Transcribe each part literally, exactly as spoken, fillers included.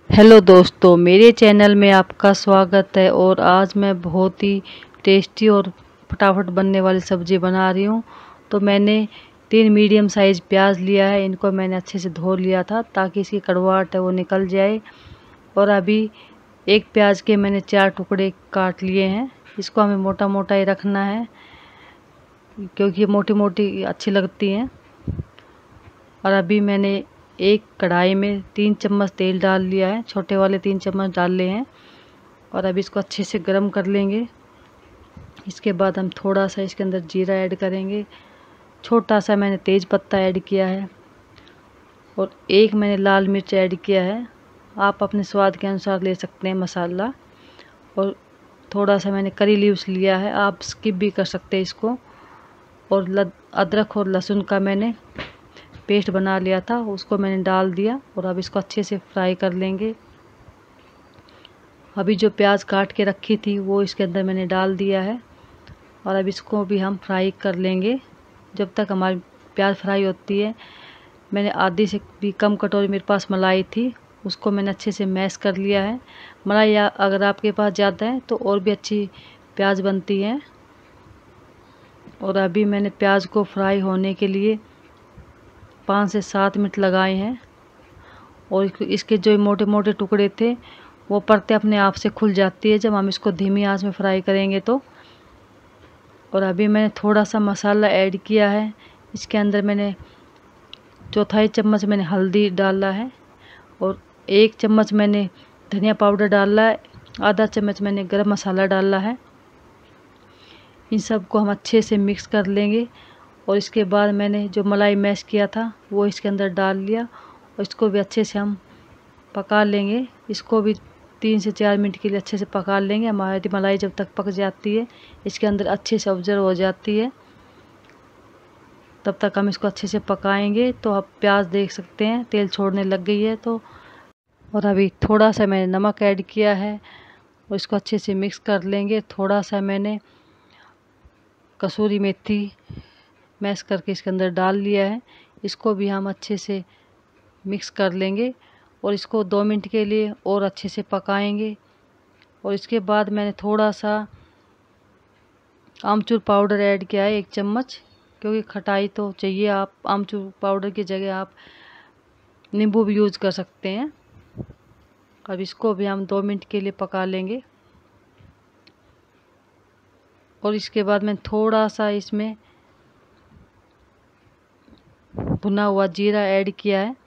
Hello दोस्तों, मेरे channel में आपका स्वागत है। और आज मैं बहुत ही टेस्टी और फटाफट बनने वाली सब्ज़ी बना रही हूँ। तो मैंने तीन मीडियम साइज़ प्याज लिया है। इनको मैंने अच्छे से धो लिया था ताकि इसकी कड़वाहट है वो निकल जाए। और अभी एक प्याज के मैंने चार टुकड़े काट लिए हैं। इसको हमें मोटा मोटा ही रखना है क्योंकि ये मोटी मोटी अच्छी लगती हैं। और अभी मैंने एक कढ़ाई में तीन चम्मच तेल डाल लिया है, छोटे वाले तीन चम्मच डाल लिए हैं। और अब इसको अच्छे से गर्म कर लेंगे। इसके बाद हम थोड़ा सा इसके अंदर जीरा ऐड करेंगे, छोटा सा मैंने तेज पत्ता ऐड किया है और एक मैंने लाल मिर्च ऐड किया है। आप अपने स्वाद के अनुसार ले सकते हैं मसाला। और थोड़ा सा मैंने करी लीव्स लिया है, आप स्किप भी कर सकते हैं इसको। और अदरक और लहसुन का मैंने पेस्ट बना लिया था, उसको मैंने डाल दिया। और अब इसको अच्छे से फ्राई कर लेंगे। अभी जो प्याज काट के रखी थी वो इसके अंदर मैंने डाल दिया है। और अब इसको भी हम फ्राई कर लेंगे जब तक हमारी प्याज फ्राई होती है। मैंने आधी से भी कम कटोरी मेरे पास मलाई थी, उसको मैंने अच्छे से मैश कर लिया है। मलाई अगर आपके पास ज़्यादा है तो और भी अच्छी प्याज बनती है। और अभी मैंने प्याज को फ्राई होने के लिए पाँच से सात मिनट लगाए हैं। और इसके जो मोटे मोटे टुकड़े थे वो परतें अपने आप से खुल जाती है जब हम इसको धीमी आंच में फ्राई करेंगे तो। और अभी मैंने थोड़ा सा मसाला ऐड किया है। इसके अंदर मैंने चौथाई चम्मच मैंने हल्दी डाला है और एक चम्मच मैंने धनिया पाउडर डाला है, आधा चम्मच मैंने गरम मसाला डाला है। इन सब को हम अच्छे से मिक्स कर लेंगे। और इसके बाद मैंने जो मलाई मैश किया था वो इसके अंदर डाल लिया और इसको भी अच्छे से हम पका लेंगे। इसको भी तीन से चार मिनट के लिए अच्छे से पका लेंगे। हमारी मलाई जब तक पक जाती है, इसके अंदर अच्छे से ऑब्जर्व हो जाती है, तब तक हम इसको अच्छे से पकाएंगे। तो आप प्याज देख सकते हैं तेल छोड़ने लग गई है तो। और अभी थोड़ा सा मैंने नमक ऐड किया है और इसको अच्छे से मिक्स कर लेंगे। थोड़ा सा मैंने कसूरी मेथी मैश करके इसके अंदर डाल लिया है, इसको भी हम अच्छे से मिक्स कर लेंगे। और इसको दो मिनट के लिए और अच्छे से पकाएंगे। और इसके बाद मैंने थोड़ा सा आमचूर पाउडर ऐड किया है, एक चम्मच, क्योंकि खटाई तो चाहिए। आप आमचूर पाउडर की जगह आप नींबू भी यूज़ कर सकते हैं। अब इसको भी हम दो मिनट के लिए पका लेंगे। और इसके बाद मैं थोड़ा सा इसमें भुना हुआ जीरा ऐड किया है।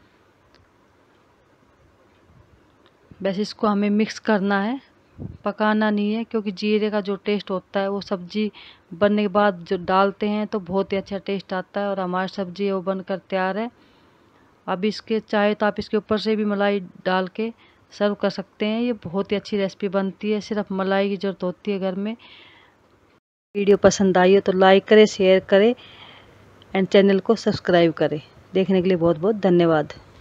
बस इसको हमें मिक्स करना है, पकाना नहीं है, क्योंकि जीरे का जो टेस्ट होता है वो सब्ज़ी बनने के बाद जो डालते हैं तो बहुत ही अच्छा टेस्ट आता है। और हमारी सब्ज़ी वो बनकर तैयार है। अब इसके चाहे तो आप इसके ऊपर से भी मलाई डाल के सर्व कर सकते हैं। ये बहुत ही अच्छी रेसिपी बनती है, सिर्फ मलाई की ज़रूरत होती है घर में। वीडियो पसंद आई हो तो लाइक करें, शेयर करें एंड चैनल को सब्सक्राइब करें। देखने के लिए बहुत बहुत धन्यवाद।